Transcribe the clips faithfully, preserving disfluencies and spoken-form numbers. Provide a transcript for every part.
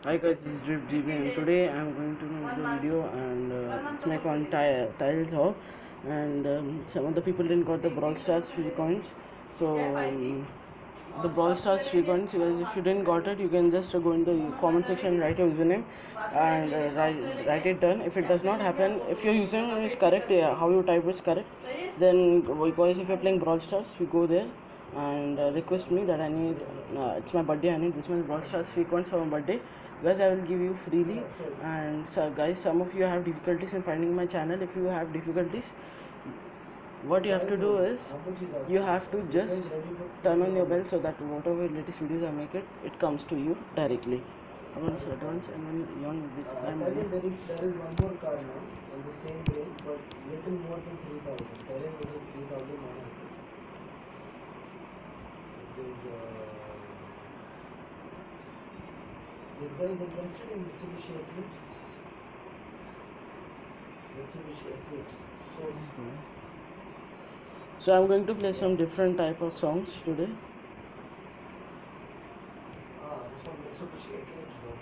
Hi guys, this is Drip G B and today I am going to make the video and uh, it's make one tile tiles hop and um, some of the people didn't got the Brawl Stars free coins. So um, the Brawl Stars free coins, guys, if you didn't got it, you can just uh, go in the comment section and write your username and uh, write, write it done. If it does not happen, if your username is correct, yeah, how you type is correct, then guys, if you're playing Brawl Stars, you go there and uh, request me that I need uh, it's my birthday, I need this much Brawl Stars free coins for my birthday. Guys, I will give you freely. And so guys, some of you have difficulties in finding my channel. If you have difficulties, what you have to do is you have to just turn on your bell so that whatever latest videos I make it it comes to you directly. Advance, advance, and when you on which I am there is there is one more car now on the same range, but little more than three thousand. Terrain is three thousand one hundred. It is uh, this guy is interested in Mitsubishi Eclipse. Mitsubishi Eclipse. So, okay. So I'm going to play some different type of songs today. ah, this one Mitsubishi Eclipse though.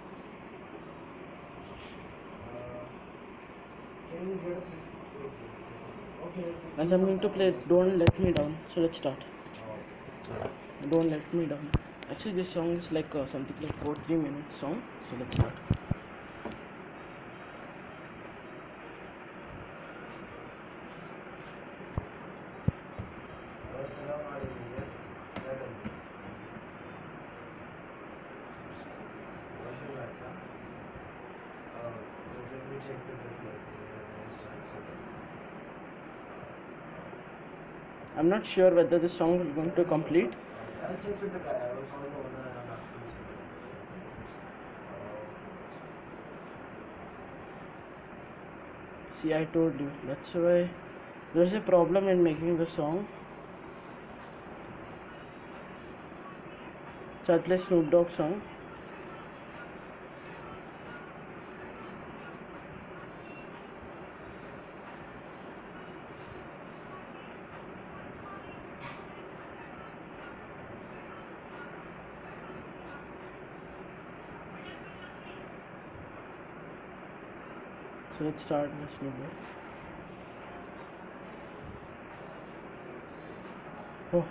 Uh, can you get a okay? As I'm going to play Don't Let Me Down. So let's start. Oh. Don't Let Me Down. Actually, this song is like uh, something like four three minutes song. So let's start. I'm not sure whether this song is going to complete. See, I told you. That's why there's a problem in making the song. So I'll play Snoop Dogg song. So let's start with Snoop Dogg. Oh.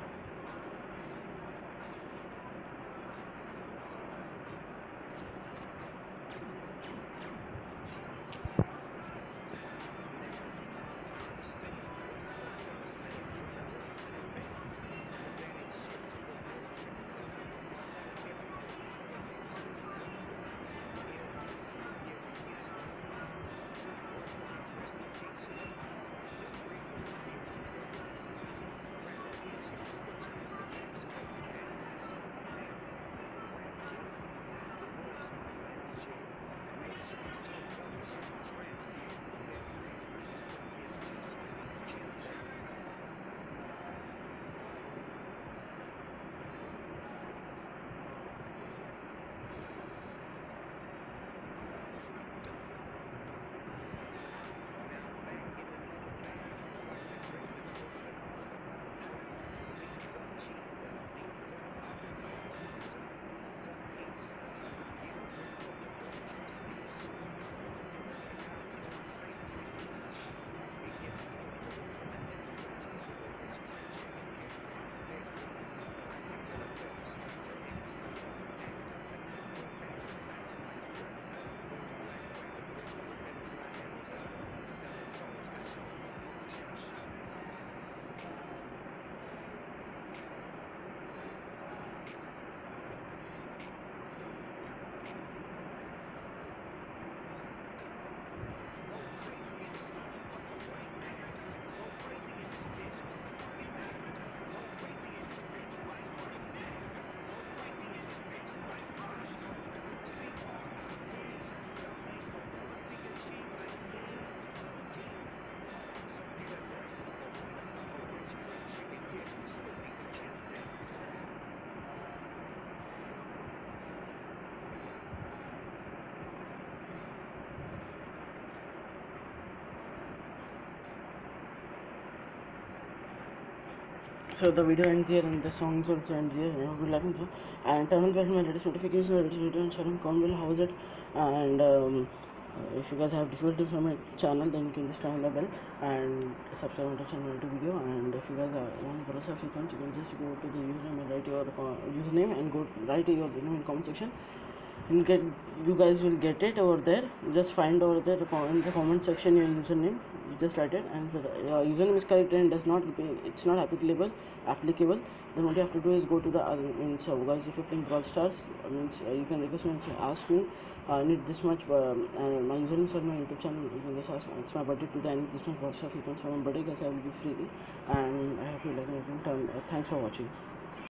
So the video ends here and the songs also ends here. I hope you like it. So, and turn on my latest notifications, latest video, and share and comment below how is it. And um, uh, if you guys have difficulties from my channel, then you can just turn on the bell and subscribe my channel to video. And if you guys are, want to process your accounts, you can just go to the username and write your uh, username and go write your username in comment section. You get you guys will get it over there. Just find over there in the comment section your username. You just write it, and if your username is correct and does not it's not applicable applicable then what you have to do is go to the other means uh, guys, if you're playing Brawl Stars, uh, means uh, you can request me and say, ask me uh, I need this much um, and my username is on my YouTube channel. You can just ask, it's my birthday today, I need this much Brawl Stars. You can say my birthday, guys, I will give freely. And I hope you like it. Uh, thanks for watching.